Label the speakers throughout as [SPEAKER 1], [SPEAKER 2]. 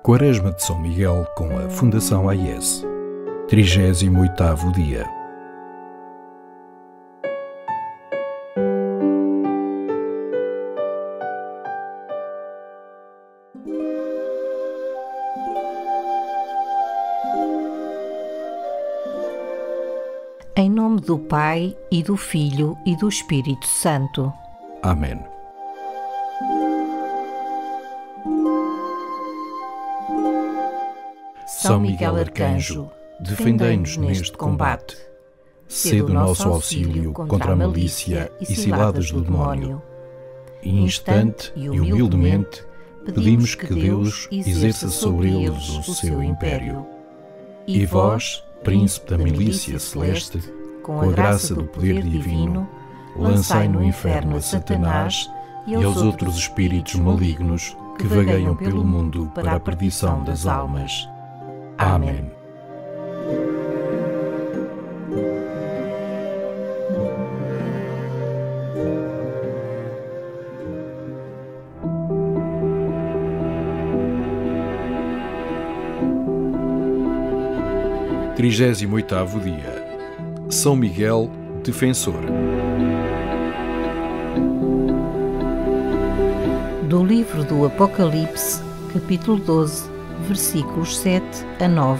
[SPEAKER 1] Quaresma de São Miguel com a Fundação AIS. 38º dia.
[SPEAKER 2] Em nome do Pai, e do Filho, e do Espírito Santo.
[SPEAKER 1] Amém. São Miguel Arcanjo, defendei-nos neste combate. Sede o nosso auxílio contra a malícia e ciladas do demónio. Instante e humildemente pedimos que Deus exerça sobre eles o seu império. E vós, príncipe da milícia celeste, com a graça do poder divino, lançai no inferno a Satanás e aos outros espíritos malignos que vagueiam pelo mundo para a perdição das almas. Amém. Trigésimo oitavo dia. São Miguel, defensor.
[SPEAKER 2] Do livro do Apocalipse, capítulo 12, versículos 7 a 9.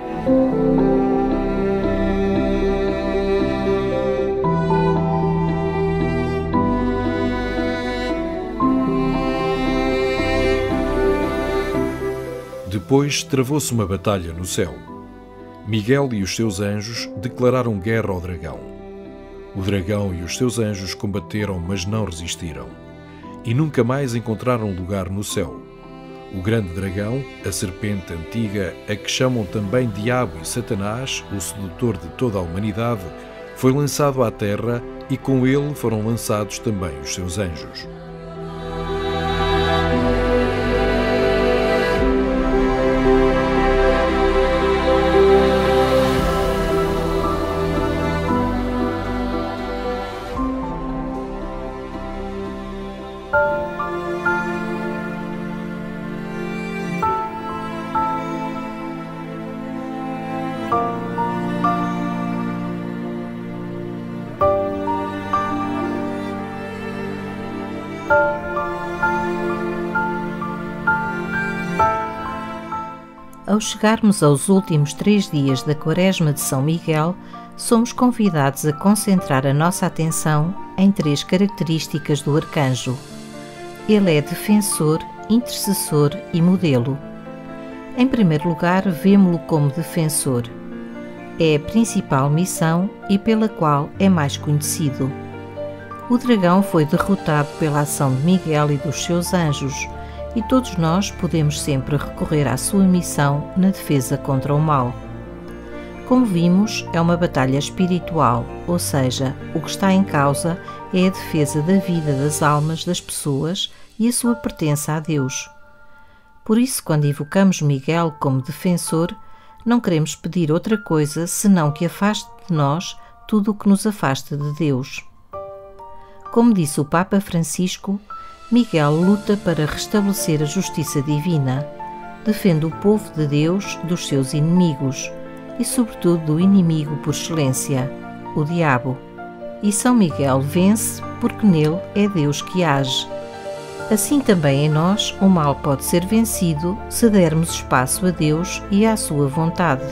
[SPEAKER 1] Depois travou-se uma batalha no céu. Miguel e os seus anjos declararam guerra ao dragão. O dragão e os seus anjos combateram, mas não resistiram, e nunca mais encontraram lugar no céu. O grande dragão, a serpente antiga, a que chamam também Diabo e Satanás, o sedutor de toda a humanidade, foi lançado à terra e com ele foram lançados também os seus anjos.
[SPEAKER 2] Ao chegarmos aos últimos 3 dias da Quaresma de São Miguel, somos convidados a concentrar a nossa atenção em 3 características do arcanjo. Ele é defensor, intercessor e modelo. Em primeiro lugar, vemo-lo como defensor. É a principal missão e pela qual é mais conhecido. O dragão foi derrotado pela ação de Miguel e dos seus anjos, e todos nós podemos sempre recorrer à sua missão na defesa contra o mal. Como vimos, é uma batalha espiritual, ou seja, o que está em causa é a defesa da vida das almas das pessoas e a sua pertença a Deus. Por isso, quando invocamos Miguel como defensor, não queremos pedir outra coisa senão que afaste de nós tudo o que nos afasta de Deus. Como disse o Papa Francisco, Miguel luta para restabelecer a justiça divina, defende o povo de Deus dos seus inimigos e, sobretudo, do inimigo por excelência, o diabo. E São Miguel vence porque nele é Deus que age. Assim também em nós o mal pode ser vencido se dermos espaço a Deus e à sua vontade.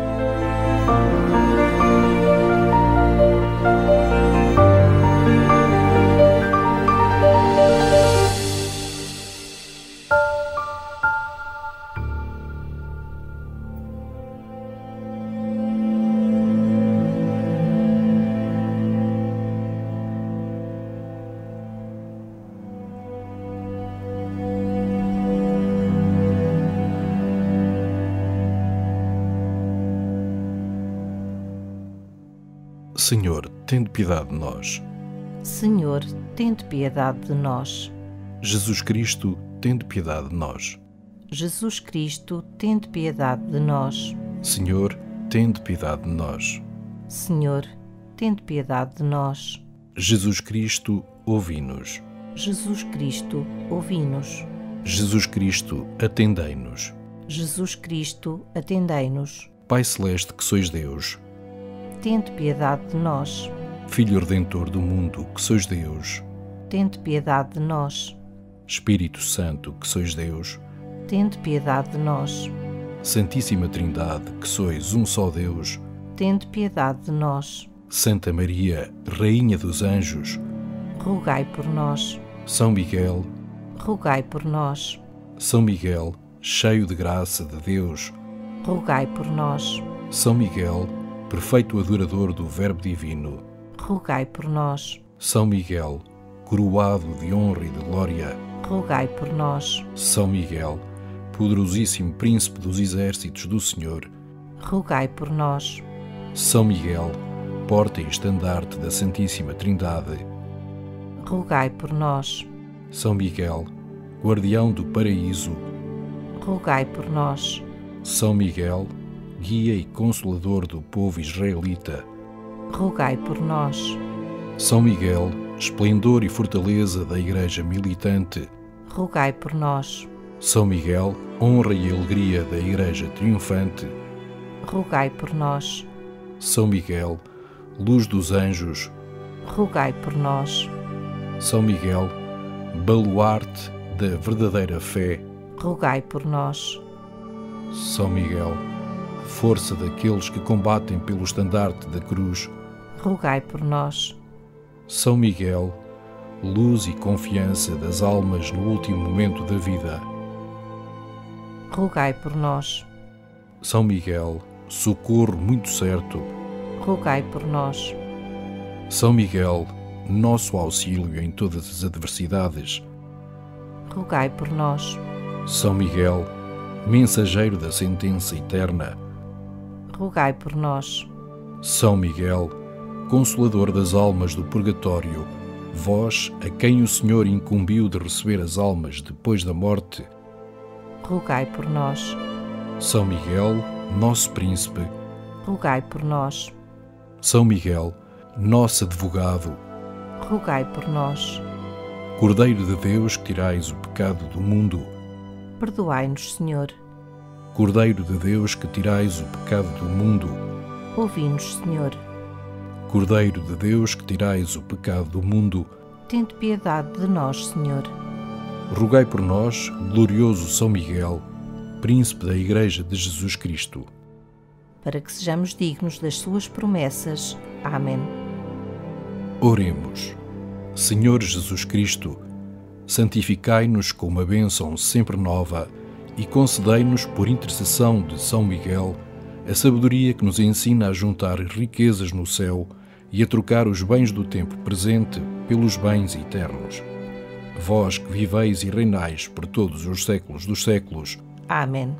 [SPEAKER 1] Senhor, tende piedade de nós.
[SPEAKER 2] Senhor, tende piedade de nós.
[SPEAKER 1] Jesus Cristo, tende piedade de nós.
[SPEAKER 2] Jesus Cristo, tende piedade de nós.
[SPEAKER 1] Senhor, tende piedade de nós.
[SPEAKER 2] Senhor, tende piedade de nós.
[SPEAKER 1] Jesus Cristo, ouvi-nos.
[SPEAKER 2] Jesus Cristo, ouvi-nos.
[SPEAKER 1] Jesus Cristo, atendei-nos.
[SPEAKER 2] Jesus Cristo, atendei-nos.
[SPEAKER 1] Pai Celeste, que sois Deus,
[SPEAKER 2] Tende piedade de nós.
[SPEAKER 1] Filho Redentor do mundo, que sois Deus,
[SPEAKER 2] Tende piedade de nós.
[SPEAKER 1] Espírito Santo, que sois Deus,
[SPEAKER 2] Tende piedade de nós.
[SPEAKER 1] Santíssima Trindade, que sois um só Deus,
[SPEAKER 2] Tende piedade de nós.
[SPEAKER 1] Santa Maria, Rainha dos Anjos,
[SPEAKER 2] Rogai por nós.
[SPEAKER 1] São Miguel,
[SPEAKER 2] Rogai por nós.
[SPEAKER 1] São Miguel, cheio de graça de Deus,
[SPEAKER 2] Rogai por nós.
[SPEAKER 1] São Miguel, perfeito adorador do Verbo Divino,
[SPEAKER 2] Rogai por nós.
[SPEAKER 1] São Miguel, coroado de honra e de glória,
[SPEAKER 2] Rogai por nós.
[SPEAKER 1] São Miguel, poderosíssimo príncipe dos exércitos do Senhor,
[SPEAKER 2] Rogai por nós.
[SPEAKER 1] São Miguel, porta e estandarte da Santíssima Trindade,
[SPEAKER 2] Rogai por nós.
[SPEAKER 1] São Miguel, guardião do paraíso,
[SPEAKER 2] Rogai por nós.
[SPEAKER 1] São Miguel, guia e consolador do povo israelita,
[SPEAKER 2] Rogai por nós.
[SPEAKER 1] São Miguel, esplendor e fortaleza da Igreja militante,
[SPEAKER 2] Rogai por nós.
[SPEAKER 1] São Miguel, honra e alegria da Igreja triunfante,
[SPEAKER 2] Rogai por nós.
[SPEAKER 1] São Miguel, luz dos anjos,
[SPEAKER 2] Rogai por nós.
[SPEAKER 1] São Miguel, baluarte da verdadeira fé,
[SPEAKER 2] Rogai por nós.
[SPEAKER 1] São Miguel, força daqueles que combatem pelo estandarte da cruz,
[SPEAKER 2] Rogai por nós.
[SPEAKER 1] São Miguel, luz e confiança das almas no último momento da vida,
[SPEAKER 2] Rogai por nós.
[SPEAKER 1] São Miguel, socorro muito certo,
[SPEAKER 2] Rogai por nós.
[SPEAKER 1] São Miguel, nosso auxílio em todas as adversidades,
[SPEAKER 2] Rogai por nós.
[SPEAKER 1] São Miguel, mensageiro da sentença eterna,
[SPEAKER 2] Rogai por nós.
[SPEAKER 1] São Miguel, consolador das almas do purgatório, vós a quem o Senhor incumbiu de receber as almas depois da morte,
[SPEAKER 2] Rogai por nós.
[SPEAKER 1] São Miguel, nosso príncipe,
[SPEAKER 2] Rogai por nós.
[SPEAKER 1] São Miguel, nosso advogado,
[SPEAKER 2] Rogai por nós.
[SPEAKER 1] Cordeiro de Deus que tirais o pecado do mundo,
[SPEAKER 2] Perdoai-nos, Senhor.
[SPEAKER 1] Cordeiro de Deus que tirais o pecado do mundo,
[SPEAKER 2] Ouvi-nos, Senhor.
[SPEAKER 1] Cordeiro de Deus que tirais o pecado do mundo,
[SPEAKER 2] Tende piedade de nós, Senhor.
[SPEAKER 1] rogai por nós, glorioso São Miguel, príncipe da Igreja de Jesus Cristo.
[SPEAKER 2] Para que sejamos dignos das suas promessas. Amém.
[SPEAKER 1] Oremos. Senhor Jesus Cristo, santificai-nos com uma bênção sempre nova e concedei-nos, por intercessão de São Miguel, a sabedoria que nos ensina a juntar riquezas no céu e a trocar os bens do tempo presente pelos bens eternos. Vós que viveis e reinais por todos os séculos dos séculos.
[SPEAKER 2] Amém.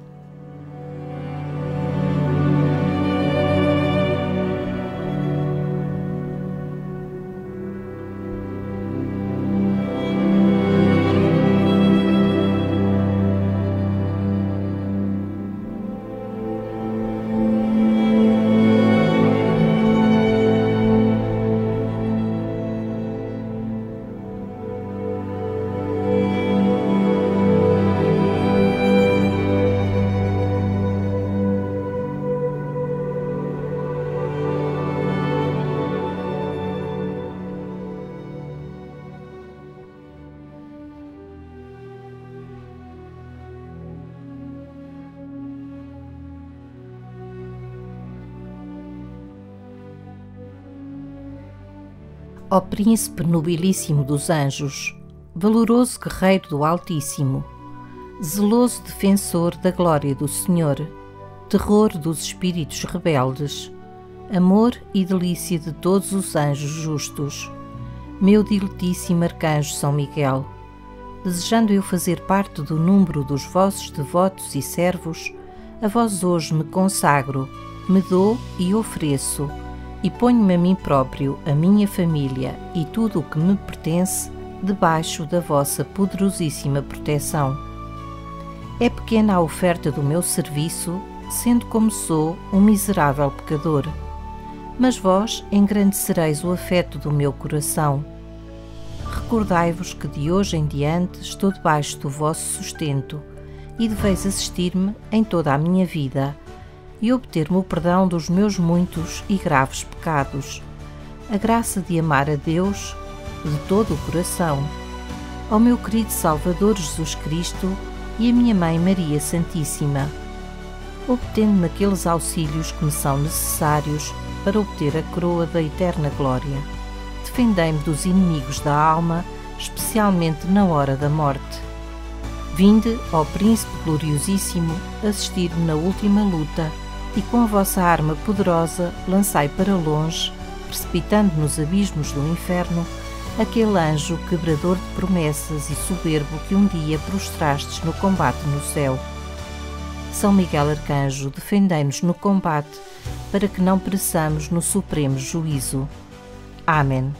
[SPEAKER 2] Ó Príncipe nobilíssimo dos anjos, valoroso guerreiro do Altíssimo, zeloso defensor da glória do Senhor, terror dos espíritos rebeldes, amor e delícia de todos os anjos justos, meu diletíssimo arcanjo São Miguel, desejando eu fazer parte do número dos vossos devotos e servos, a vós hoje me consagro, me dou e ofereço, e ponho-me a mim próprio, a minha família e tudo o que me pertence debaixo da vossa poderosíssima proteção. É pequena a oferta do meu serviço, sendo como sou um miserável pecador, mas vós engrandecereis o afeto do meu coração. Recordai-vos que de hoje em diante estou debaixo do vosso sustento e deveis assistir-me em toda a minha vida e obter-me o perdão dos meus muitos e graves pecados, a graça de amar a Deus de todo o coração, ao meu querido Salvador Jesus Cristo e a minha Mãe Maria Santíssima, obtendo-me aqueles auxílios que me são necessários para obter a coroa da eterna glória. Defendei-me dos inimigos da alma, especialmente na hora da morte. Vinde, ó Príncipe gloriosíssimo, assistir-me na última luta, e com a vossa arma poderosa lançai para longe, precipitando nos abismos do inferno, aquele anjo quebrador de promessas e soberbo que um dia prostrastes no combate no céu. São Miguel Arcanjo, defendei-nos no combate, para que não pereçamos no supremo juízo. Amém.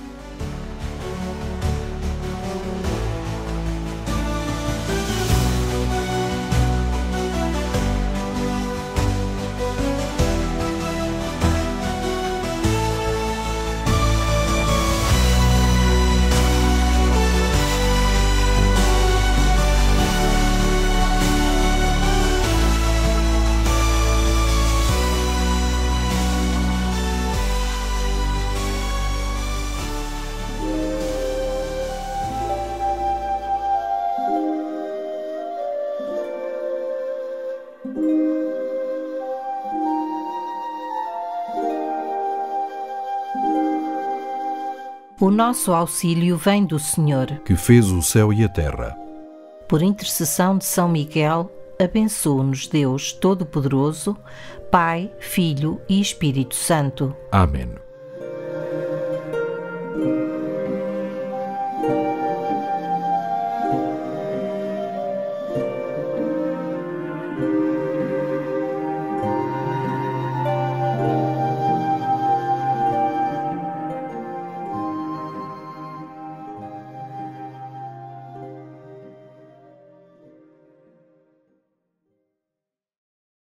[SPEAKER 2] O nosso auxílio vem do Senhor,
[SPEAKER 1] que fez o céu e a terra.
[SPEAKER 2] Por intercessão de São Miguel, abençoe-nos Deus Todo-Poderoso, Pai, Filho e Espírito Santo.
[SPEAKER 1] Amém.